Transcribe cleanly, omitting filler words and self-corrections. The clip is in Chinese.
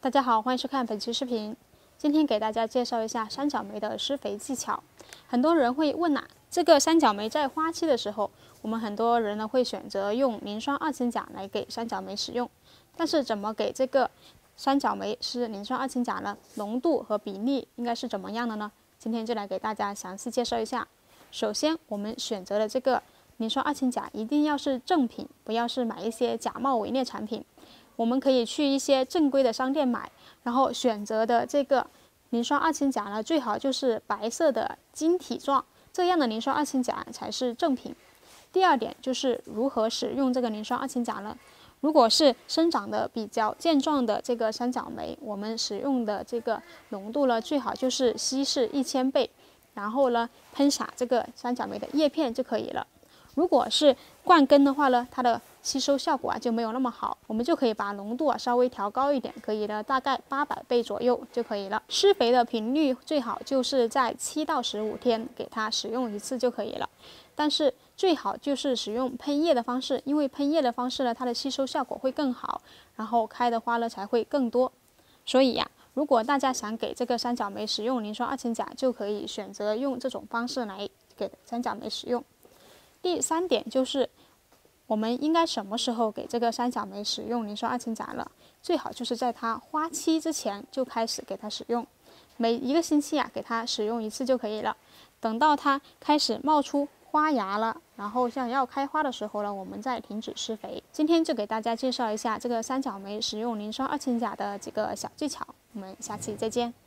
大家好，欢迎收看本期视频。今天给大家介绍一下三角梅的施肥技巧。很多人会问这个三角梅在花期的时候，我们很多人呢会选择用磷酸二氢钾来给三角梅使用。但是怎么给这个三角梅施磷酸二氢钾呢？浓度和比例应该是怎么样的呢？今天就来给大家详细介绍一下。首先，我们选择的这个磷酸二氢钾一定要是正品，不要是买一些假冒伪劣产品。我们可以去一些正规的商店买，然后选择的这个磷酸二氢钾呢，最好就是白色的晶体状，这样的磷酸二氢钾才是正品。第二点就是如何使用这个磷酸二氢钾呢？如果是生长的比较健壮的这个三角梅，我们使用的这个浓度呢，最好就是稀释1000倍，然后呢喷洒这个三角梅的叶片就可以了。如果是灌根的话呢，它的吸收效果就没有那么好，我们就可以把浓度稍微调高一点，可以了，大概800倍左右就可以了。施肥的频率最好就是在7到15天给它使用一次就可以了，但是最好就是使用喷叶的方式，因为喷叶的方式呢，它的吸收效果会更好，然后开的花呢才会更多。所以如果大家想给这个三角梅使用磷酸二氢钾，就可以选择用这种方式来给三角梅使用。第3点就是我们应该什么时候给这个三角梅使用磷酸二氢钾了？最好就是在它花期之前就开始给它使用，每1个星期给它使用一次就可以了。等到它开始冒出花芽了，然后像要开花的时候呢，我们再停止施肥。今天就给大家介绍一下这个三角梅使用磷酸二氢钾的几个小技巧，我们下期再见。